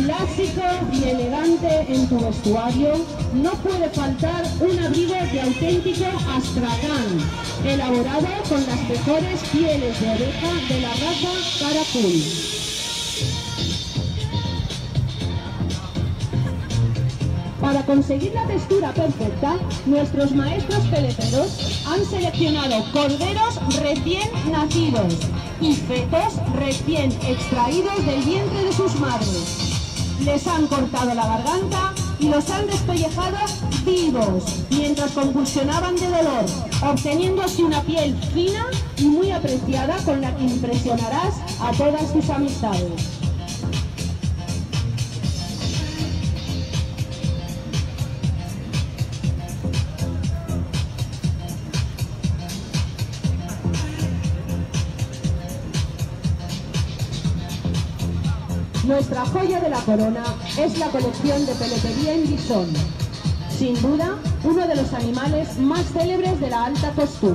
Clásico y elegante en tu vestuario, no puede faltar un abrigo de auténtico astracán, elaborado con las mejores pieles de oveja de la raza Caracul. Para conseguir la textura perfecta, nuestros maestros peleteros han seleccionado corderos recién nacidos y fetos recién extraídos del vientre de sus madres. Les han cortado la garganta y los han despellejado vivos, mientras convulsionaban de dolor, obteniendo así una piel fina y muy apreciada con la que impresionarás a todas tus amistades. Nuestra joya de la corona es la colección de peletería en bisón. Sin duda, uno de los animales más célebres de la alta costura.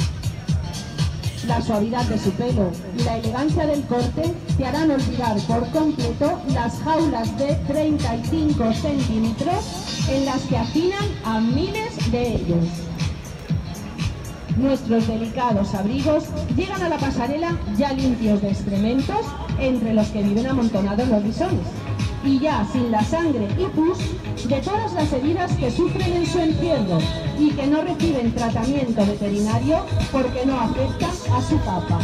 La suavidad de su pelo y la elegancia del corte te harán olvidar por completo las jaulas de 35 centímetros en las que hacinan a miles de ellos. Nuestros delicados abrigos llegan a la pasarela ya limpios de excrementos, entre los que viven amontonados los bisones, y ya sin la sangre y pus de todas las heridas que sufren en su encierro y que no reciben tratamiento veterinario porque no afecta a su papa.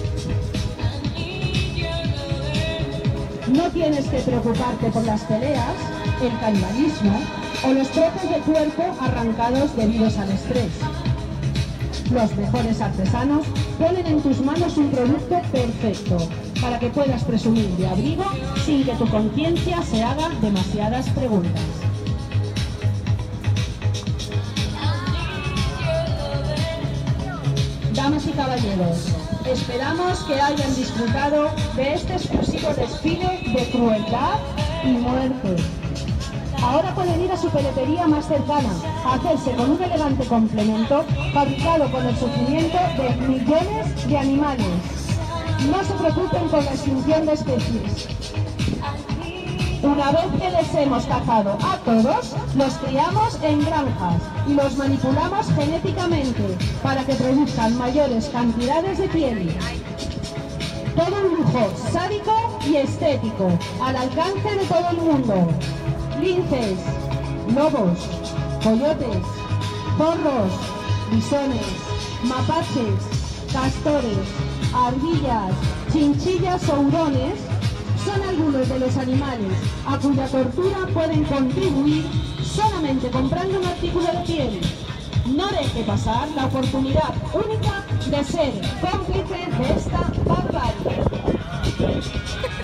No tienes que preocuparte por las peleas, el canibalismo o los trozos de cuerpo arrancados debidos al estrés. Los mejores artesanos ponen en tus manos un producto perfecto para que puedas presumir de abrigo sin que tu conciencia se haga demasiadas preguntas. Damas y caballeros, esperamos que hayan disfrutado de este exclusivo desfile de crueldad y muerte. Ahora pueden ir a su peletería más cercana a hacerse con un elegante complemento fabricado con el sufrimiento de millones de animales. No se preocupen con la extinción de especies. Una vez que les hemos cazado a todos, los criamos en granjas y los manipulamos genéticamente para que produzcan mayores cantidades de piel. Todo un lujo sádico y estético, al alcance de todo el mundo. Linces, lobos, coyotes, zorros, bisones, mapaches, castores, ardillas, chinchillas o hurones son algunos de los animales a cuya tortura pueden contribuir solamente comprando un artículo de piel. No deje pasar la oportunidad única de ser cómplice de esta barbarie.